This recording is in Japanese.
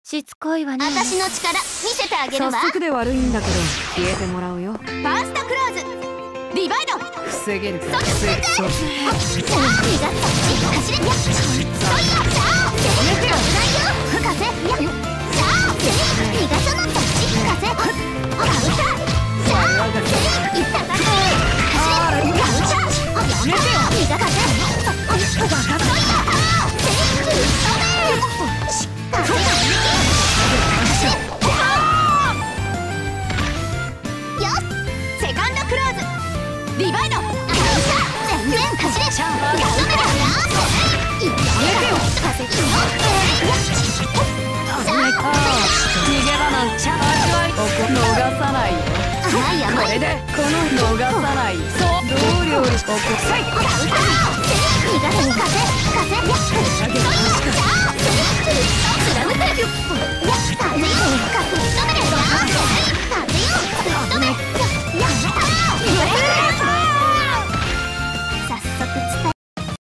しつこいわね。 私の力見せてあげるわ。 早速で悪いんだけど消えてもらうよ。 ファーストクローズリバイド防げるか。 そっちそっち。さあ身がそっち走れ。そいやさあ危ないよ。吹かせ。さあ身がそのそっち吹かせ。カウンター。さあいったか走れ。カウンター。やめてよ。身がかせ。バカだ。そいやしっかり走れ。よっセカンドクローズリバイド全然走れ。ガンダメだ。やめてよ。さ逃げ場なんちゃ逃さないよ。 甘い甘い。 これでこの逃さない。そうどう料理しとこさい。 カウンター逃がせ。風風。そいやさあ貫く。